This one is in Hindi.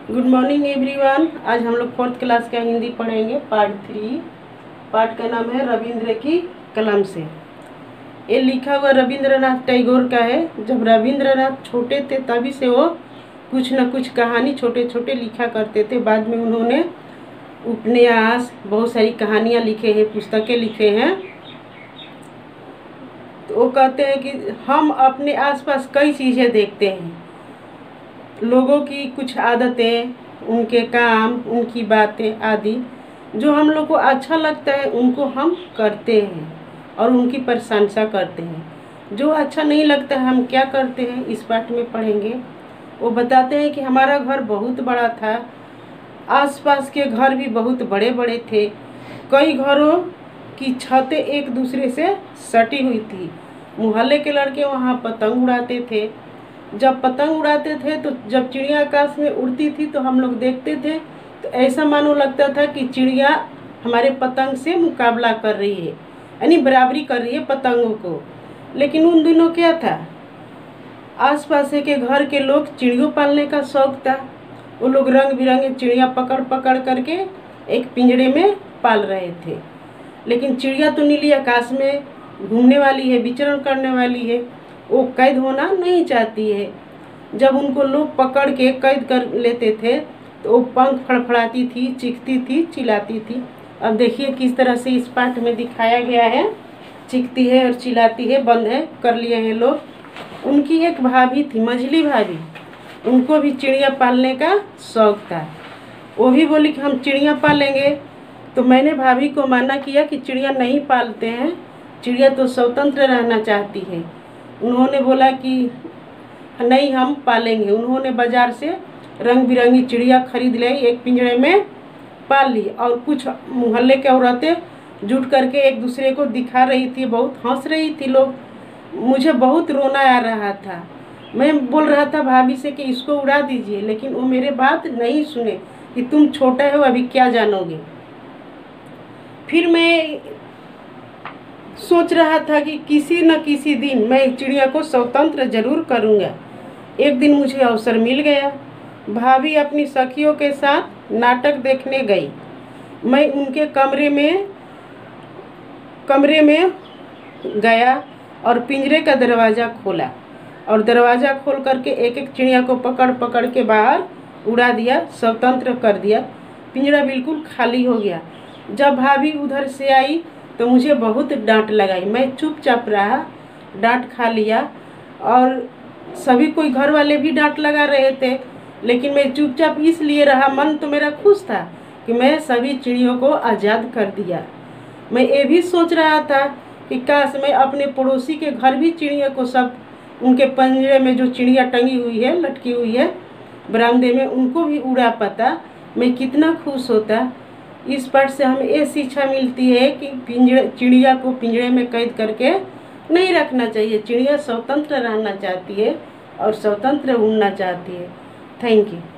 Good morning everyone. आज हम लोग 4th क्लास का हिंदी पढ़ेंगे पार्ट 3। पार्ट का नाम है रविंद्र की कलम से। ये लिखा हुआ रविंद्रनाथ टैगोर का है। जब रविंद्रनाथ छोटे थे तभी से वो कुछ न कुछ कहानी छोटे छोटे लिखा करते थे। बाद में उन्होंने उपन्यास, बहुत सारी कहानियाँ लिखे हैं, पुस्तकें लिखे हैं। तो वो कहते हैं कि हम अपने आसपास कई चीज़ें देखते हैं, लोगों की कुछ आदतें, उनके काम, उनकी बातें आदि। जो हम लोग को अच्छा लगता है उनको हम करते हैं और उनकी प्रशंसा करते हैं। जो अच्छा नहीं लगता है हम क्या करते हैं, इस पाठ में पढ़ेंगे। वो बताते हैं कि हमारा घर बहुत बड़ा था, आसपास के घर भी बहुत बड़े बड़े थे। कई घरों की छतें एक दूसरे से सटी हुई थी। मोहल्ले के लड़के वहाँ पतंग उड़ाते थे। जब पतंग उड़ाते थे तो जब चिड़िया आकाश में उड़ती थी तो हम लोग देखते थे, तो ऐसा मानो लगता था कि चिड़िया हमारे पतंग से मुकाबला कर रही है, यानी बराबरी कर रही है पतंगों को। लेकिन उन दिनों क्या था, आसपास के घर के लोग चिड़ियों पालने का शौक था। वो लोग रंग बिरंगे चिड़िया पकड़ पकड़ करके एक पिंजरे में पाल रहे थे। लेकिन चिड़िया तो नीली आकाश में घूमने वाली है, विचरण करने वाली है, वो कैद होना नहीं चाहती है। जब उनको लोग पकड़ के कैद कर लेते थे तो वो पंख फड़फड़ाती थी, चीखती थी, चिल्लाती थी। अब देखिए किस तरह से इस पाठ में दिखाया गया है। चीखती है और चिल्लाती है, बंद है कर लिए हैं लोग। उनकी एक भाभी थी, मझली भाभी, उनको भी चिड़िया पालने का शौक था। वो भी बोली कि हम चिड़िया पालेंगे। तो मैंने भाभी को मना किया कि चिड़िया नहीं पालते हैं, चिड़िया तो स्वतंत्र रहना चाहती है। उन्होंने बोला कि नहीं, हम पालेंगे। उन्होंने बाजार से रंग बिरंगी चिड़िया खरीद ली, एक पिंजरे में पाल ली। और कुछ मोहल्ले के औरतें जुट करके एक दूसरे को दिखा रही थी, बहुत हंस रही थी लोग। मुझे बहुत रोना आ रहा था। मैं बोल रहा था भाभी से कि इसको उड़ा दीजिए, लेकिन वो मेरे बात नहीं सुने कि तुम छोटा हो, अभी क्या जानोगे। फिर मैं सोच रहा था कि किसी न किसी दिन मैं चिड़िया को स्वतंत्र जरूर करूँगा। एक दिन मुझे अवसर मिल गया। भाभी अपनी सखियों के साथ नाटक देखने गई। मैं उनके कमरे में गया और पिंजरे का दरवाज़ा खोला और दरवाज़ा खोल करके एक एक चिड़िया को पकड़ पकड़ के बाहर उड़ा दिया, स्वतंत्र कर दिया। पिंजरा बिल्कुल खाली हो गया। जब भाभी उधर से आई तो मुझे बहुत डांट लगाई। मैं चुपचाप रहा, डांट खा लिया। और सभी कोई घर वाले भी डांट लगा रहे थे, लेकिन मैं चुपचाप इसलिए रहा, मन तो मेरा खुश था कि मैं सभी चिड़ियों को आज़ाद कर दिया। मैं ये भी सोच रहा था कि काश मैं अपने पड़ोसी के घर भी चिड़िया को, सब उनके पिंजरे में जो चिड़िया टंगी हुई है, लटकी हुई है बरामदे में, उनको भी उड़ा पाता, मैं कितना खुश होता। इस पाठ से हमें ये शिक्षा मिलती है कि चिड़िया को पिंजरे में कैद करके नहीं रखना चाहिए। चिड़िया स्वतंत्र रहना चाहती है और स्वतंत्र उड़ना चाहती है। Thank you.